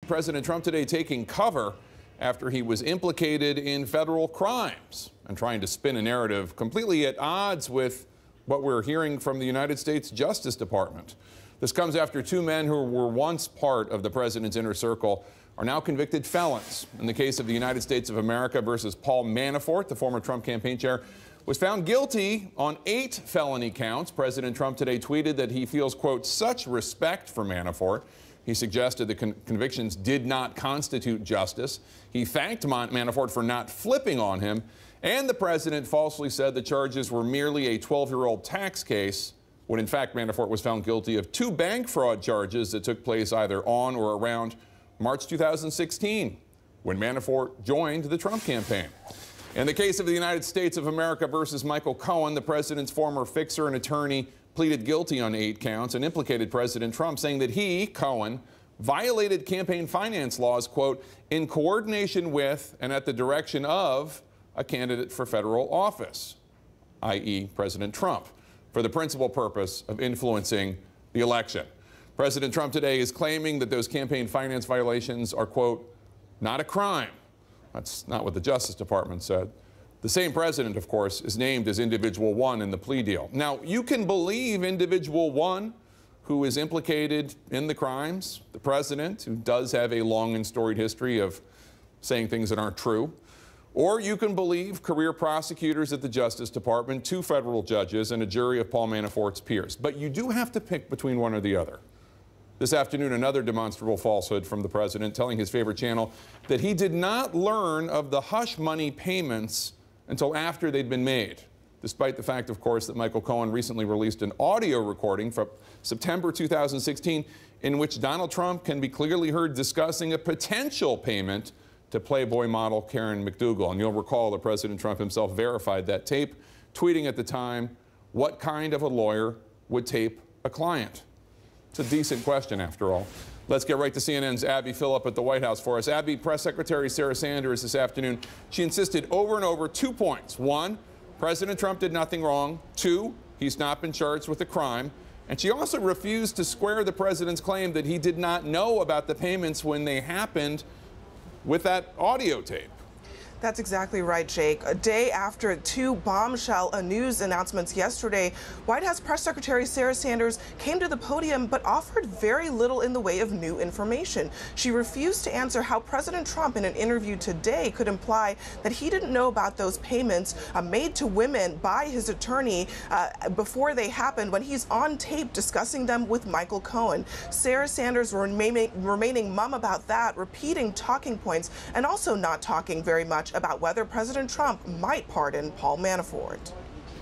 President Trump today taking cover after he was implicated in federal crimes and trying to spin a narrative completely at odds with what we're hearing from the United States Justice Department. This comes after two men who were once part of the president's inner circle are now convicted felons. In the case of the United States of America versus Paul Manafort, the former Trump campaign chair was found guilty on 8 felony counts. President Trump today tweeted that he feels, quote, such respect for Manafort. He suggested the convictions did not constitute justice. He thanked Manafort for not flipping on him. And the president falsely said the charges were merely a 12-year-old tax case, when in fact Manafort was found guilty of 2 bank fraud charges that took place either on or around March 2016, when Manafort joined the Trump campaign. In the case of the United States of America versus Michael Cohen, the president's former fixer and attorney pleaded guilty on 8 counts and implicated President Trump, saying that he, Cohen, violated campaign finance laws, quote, in coordination with and at the direction of a candidate for federal office, i.e. President Trump, for the principal purpose of influencing the election. President Trump today is claiming that those campaign finance violations are, quote, not a crime. That's not what the Justice Department said. The same president, of course, is named as Individual 1 in the plea deal. Now, you can believe Individual 1, who is implicated in the crimes, the president, who does have a long and storied history of saying things that aren't true, or you can believe career prosecutors at the Justice Department, 2 federal judges, and a jury of Paul Manafort's peers. But you do have to pick between one or the other. This afternoon, another demonstrable falsehood from the president, telling his favorite channel that he did not learn of the hush money payments until after they'd been made, despite the fact, of course, that Michael Cohen recently released an audio recording from September 2016 in which Donald Trump can be clearly heard discussing a potential payment to Playboy model Karen McDougal. And you'll recall that President Trump himself verified that tape, tweeting at the time, what kind of a lawyer would tape a client? It's a decent question, after all. Let's get right to CNN's Abby Phillip at the White House for us. Abby, Press Secretary Sarah Sanders this afternoon, she insisted over and over 2 points. 1, President Trump did nothing wrong. 2, he's not been charged with a crime. And she also refused to square the president's claim that he did not know about the payments when they happened with that audio tape. That's exactly right, Jake. A day after 2 bombshell news announcements yesterday, White House Press Secretary Sarah Sanders came to the podium but offered very little in the way of new information. She refused to answer how President Trump in an interview today could imply that he didn't know about those payments made to women by his attorney before they happened, when he's on tape discussing them with Michael Cohen. Sarah Sanders remaining mum about that, repeating talking points, and also not talking very much about whether President Trump might pardon Paul Manafort.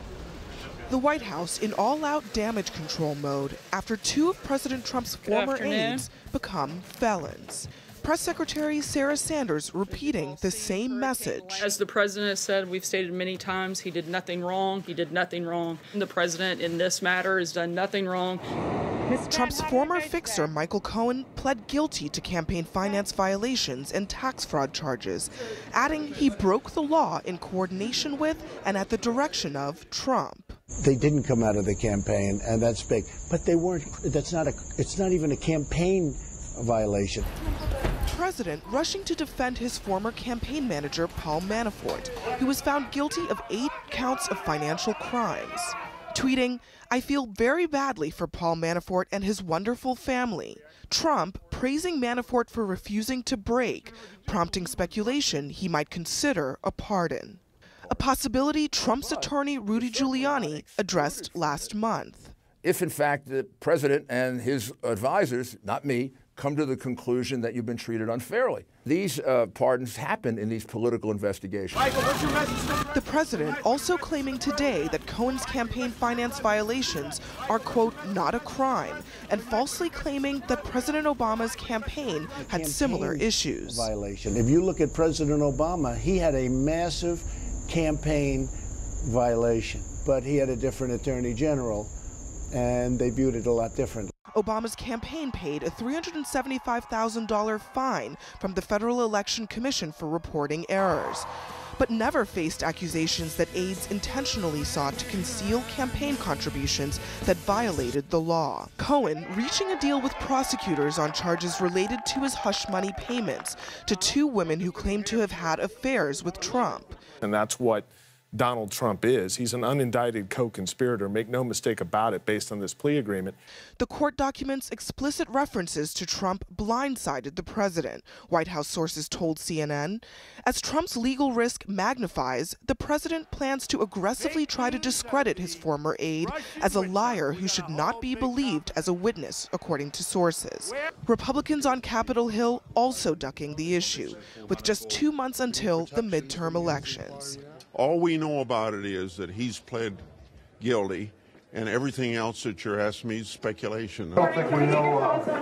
The White House in all-out damage control mode after 2 of President Trump's former aides become felons. Press Secretary Sarah Sanders repeating the same message. As the president said, we've stated many times, he did nothing wrong. He did nothing wrong. The president in this matter has done nothing wrong. Trump's former fixer, Michael Cohen, pled guilty to campaign finance violations and tax fraud charges, adding he broke the law in coordination with and at the direction of Trump. They didn't come out of the campaign, and that's big. But they weren't, it's not even a campaign violation. President rushing to defend his former campaign manager, Paul Manafort, who was found guilty of 8 counts of financial crimes. Tweeting, I feel very badly for Paul Manafort and his wonderful family. Trump praising Manafort for refusing to break, prompting speculation he might consider a pardon. A possibility Trump's attorney Rudy Giuliani addressed last month. If, in fact, the president and his advisors, not me, come to the conclusion that you've been treated unfairly. These pardons happen in these political investigations. Michael, what's your message? The president also claiming today that Cohen's campaign finance violations are, quote, not a crime, and falsely claiming that President Obama's campaign had similar issues. Violation. If you look at President Obama, he had a massive campaign violation, but he had a different attorney general, and they viewed it a lot differently. Obama's campaign paid a $375,000 fine from the Federal Election Commission for reporting errors. but never faced accusations that aides intentionally sought to conceal campaign contributions that violated the law. Cohen reaching a deal with prosecutors on charges related to his hush money payments to two women who claimed to have had affairs with Trump. And that's what Donald Trump is. He's an unindicted co-conspirator. Make no mistake about it, based on this plea agreement. The court documents explicit references to Trump blindsided the president, White House sources told CNN. As Trump's legal risk magnifies, the president plans to aggressively try to discredit his former aide as a liar who should not be believed as a witness, according to sources. Republicans on Capitol Hill also ducking the issue, with just 2 months until the midterm elections. All we know about it is that he's pled guilty, and everything else that you're asking me is speculation. I don't think we know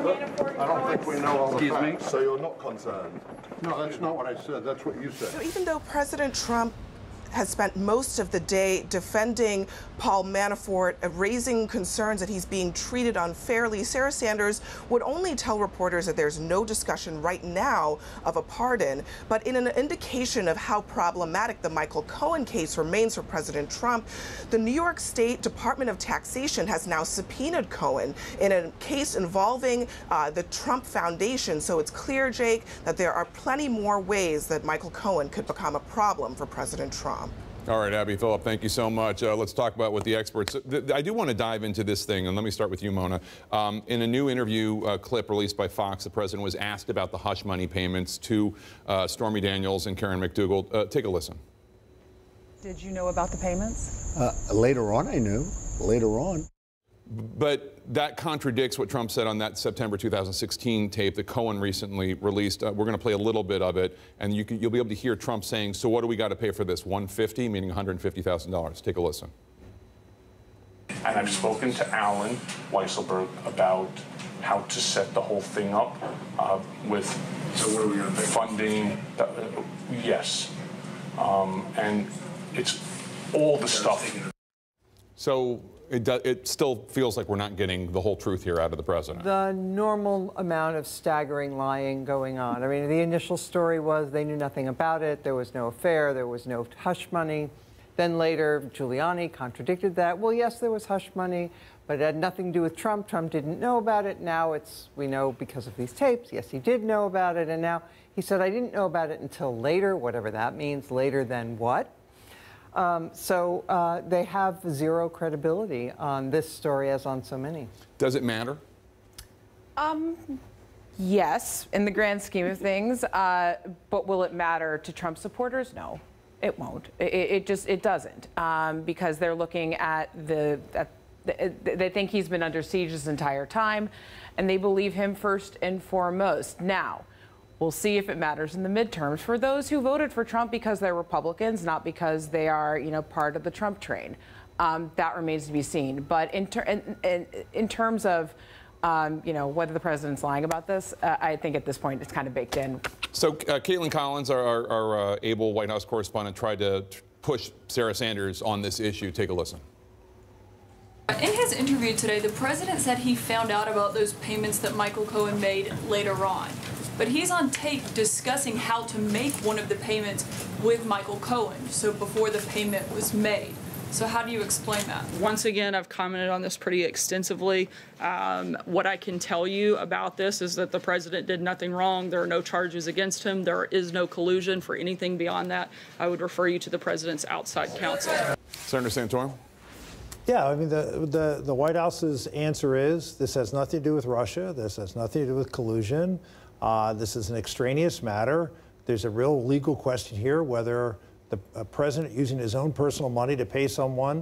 all the facts, so you're not concerned. No, that's not what I said. That's what you said. So even though President Trump has spent most of the day defending Paul Manafort, raising concerns that he's being treated unfairly, Sarah Sanders would only tell reporters that there's no discussion right now of a pardon. But in an indication of how problematic the Michael Cohen case remains for President Trump, the New York State Department of Taxation has now subpoenaed Cohen in a case involving the Trump Foundation. So it's clear, Jake, that there are plenty more ways that Michael Cohen could become a problem for President Trump. All right, Abby Phillip, thank you so much. Let's talk about what the experts. I do want to dive into this thing, and let me start with you, Mona. In a new interview clip released by Fox, the president was asked about the hush money payments to Stormy Daniels and Karen McDougal. Take a listen. Did you know about the payments? Later on, I knew. Later on. But that contradicts what Trump said on that September 2016 tape that Cohen recently released. We're going to play a little bit of it, and you'll be able to hear Trump saying, so what do we got to pay for this? $150, meaning $150,000. Take a listen. And I've spoken to Alan Weisselberg about how to set the whole thing up with funding. Yes. And it's all the stuff. So it still feels like we're not getting the whole truth here out of the president. The normal amount of staggering lying going on. I mean, the initial story was they knew nothing about it. There was no affair. There was no hush money. Then later, Giuliani contradicted that. Well, yes, there was hush money, but it had nothing to do with Trump. Trump didn't know about it. Now we know because of these tapes. Yes, he did know about it. And now he said, I didn't know about it until later, whatever that means. Later than what? So they have zero credibility on this story as on so many. Does it matter? Yes, in the grand scheme of things. But will it matter to Trump supporters? No, it won't. It doesn't, because they're looking at they think he's been under siege this entire time, and they believe him first and foremost. Now, we'll see if it matters in the midterms for those who voted for Trump because they're Republicans, not because they are, part of the Trump train. That remains to be seen. But in terms of, whether the president's lying about this, I think at this point it's kind of baked in. So Caitlin Collins, our able White House correspondent, tried to push Sarah Sanders on this issue. Take a listen. In his interview today, the president said he found out about those payments that Michael Cohen made later on. But he's on tape discussing how to make one of the payments with Michael Cohen, so before the payment was made. So how do you explain that? Once again, I've commented on this pretty extensively. What I can tell you about this is that the president did nothing wrong. There are no charges against him. There is no collusion. For anything beyond that, I would refer you to the president's outside counsel. Senator Santorum? Yeah, I mean, the White House's answer is this has nothing to do with Russia. This has nothing to do with collusion. This is an extraneous matter. There's a real legal question here whether the president using his own personal money to pay someone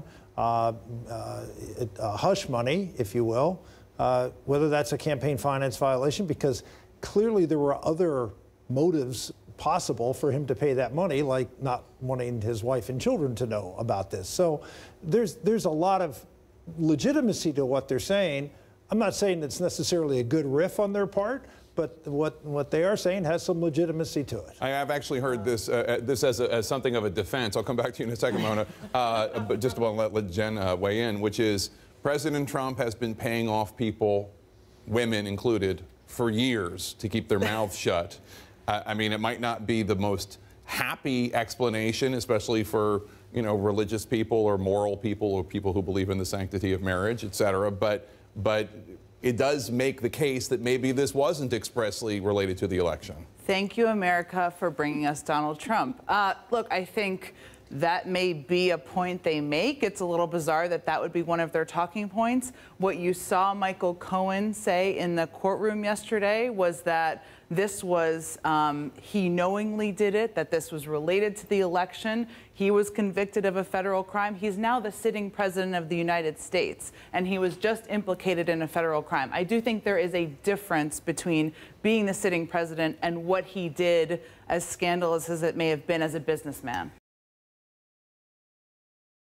hush money, if you will, whether that's a campaign finance violation, because clearly there were other motives possible for him to pay that money, like not wanting his wife and children to know about this. So there's a lot of legitimacy to what they're saying. I'm not saying it's necessarily a good riff on their part, but what they are saying has some legitimacy to it. I have actually heard this as something of a defense. I'll come back to you in a second, Mona. But just want to let Jen weigh in, which is President Trump has been paying off people, women included, for years to keep their mouths shut. I mean, it might not be the most happy explanation, especially for, you know, religious people or moral people or people who believe in the sanctity of marriage, et cetera. But it does make the case that maybe this wasn't expressly related to the election. Thank you, America, for bringing us Donald Trump. Look, I think that may be a point they make. It's a little bizarre that that would be one of their talking points. What you saw Michael Cohen say in the courtroom yesterday was that this was, he knowingly did it, that this was related to the election. He was convicted of a federal crime. He's now the sitting president of the United States, and he was just implicated in a federal crime. I do think there is a difference between being the sitting president and what he did, as scandalous as it may have been, as a businessman.